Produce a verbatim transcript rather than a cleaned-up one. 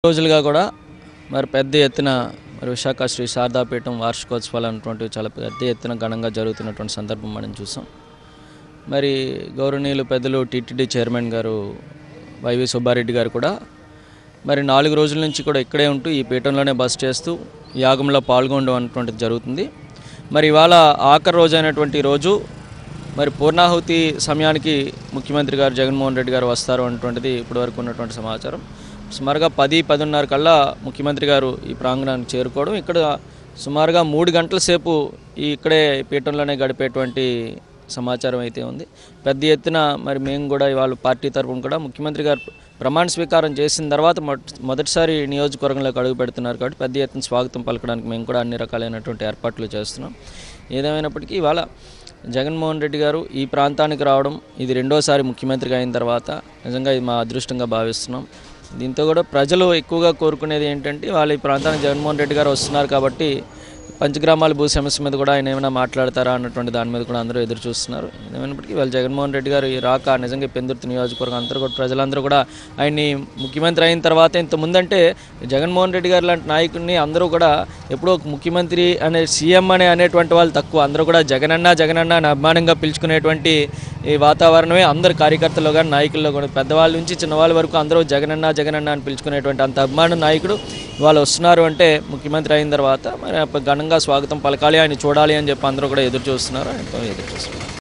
రోజులుగా కూడా మరి పెద్ద ఎత్తున మరి విశాఖ శ్రీ శారదాపీఠం వార్షికోత్సవాలు అనేటువంటివి చాలా పెద్ద ఎత్తున ఘనంగా జరుగుతున్నటువంటి సందర్భం మనం చూసాం. మరి గౌరవనీయులు పెద్దలు టీటీడీ చైర్మన్ గారు వైవి సుబ్బారెడ్డి గారు కూడా మరి నాలుగు రోజుల నుంచి కూడా ఇక్కడే ఉంటూ ఈ పీఠంలోనే బస చేస్తూ యాగంలో పాల్గొనడం అనేటువంటిది జరుగుతుంది. మరి ఇవాళ ఆఖరి రోజు అయినటువంటి రోజు మరి పూర్ణాహుతి సమయానికి ముఖ్యమంత్రి గారు జగన్మోహన్ రెడ్డి గారు వస్తారు అన్నటువంటిది ఇప్పటివరకు ఉన్నటువంటి సమాచారం. సుమారుగా పది పదిన్నర కల్లా ముఖ్యమంత్రి గారు ఈ ప్రాంగణానికి చేరుకోవడం, ఇక్కడ సుమారుగా మూడు గంటల సేపు ఈ ఇక్కడే పీఠంలోనే గడిపేటువంటి సమాచారం అయితే ఉంది. పెద్ద ఎత్తున మరి మేము కూడా ఇవాళ పార్టీ తరఫున కూడా ముఖ్యమంత్రి గారు ప్రమాణ స్వీకారం చేసిన తర్వాత మొదటిసారి నియోజకవర్గంలోకి అడుగు పెడుతున్నారు కాబట్టి పెద్ద ఎత్తున స్వాగతం పలకడానికి మేము కూడా అన్ని రకాలైనటువంటి ఏర్పాట్లు చేస్తున్నాం. ఏదేమైనప్పటికీ ఇవాళ జగన్మోహన్ రెడ్డి గారు ఈ ప్రాంతానికి రావడం ఇది రెండోసారి ముఖ్యమంత్రిగా అయిన తర్వాత నిజంగా ఇది మా అదృష్టంగా భావిస్తున్నాం. దీంతో కూడా ప్రజలు ఎక్కువగా కోరుకునేది ఏంటంటే వాళ్ళు ఈ ప్రాంతానికి జగన్మోహన్ రెడ్డి గారు వస్తున్నారు కాబట్టి పంచగ్రామాల భూ సమస్య మీద కూడా ఆయన ఏమైనా మాట్లాడతారా అన్నటువంటి దాని మీద కూడా అందరూ ఎదురు చూస్తున్నారు. ఏమైనప్పటికీ వాళ్ళు జగన్మోహన్ రెడ్డి గారు ఈ రాక నిజంగా పెందుర్తి నియోజకవర్గం అందరూ కూడా ప్రజలందరూ కూడా ఆయన్ని ముఖ్యమంత్రి అయిన తర్వాత ఇంతకుముందంటే జగన్మోహన్ రెడ్డి గారు లాంటి నాయకుడిని అందరూ కూడా ఎప్పుడో ముఖ్యమంత్రి అనే సీఎం అనే అనేటువంటి వాళ్ళు తక్కువ, అందరూ కూడా జగనన్న జగనన్న అని అభిమానంగా పిలుచుకునేటువంటి ఈ వాతావరణమే అందరు కార్యకర్తల్లో కానీ నాయకుల్లో కూడా పెద్దవాళ్ళ నుంచి చిన్నవాళ్ళ వరకు అందరూ జగనన్న జగనన్న అని పిలుచుకునేటువంటి అంత అభిమాన నాయకుడు వాళ్ళు వస్తున్నారు అంటే ముఖ్యమంత్రి అయిన తర్వాత మరి ఘనంగా స్వాగతం పలకాలి, ఆయన చూడాలి అని చెప్పి అందరూ కూడా ఎదురు చూస్తున్నారు, ఆయన ఎదురు చూస్తున్నారు.